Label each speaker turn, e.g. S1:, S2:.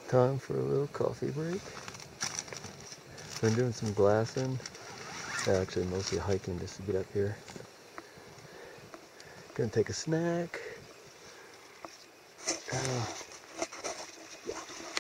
S1: Time for a little coffee break. Been doing some glassing. Actually, mostly hiking just to get up here. Gonna take a snack.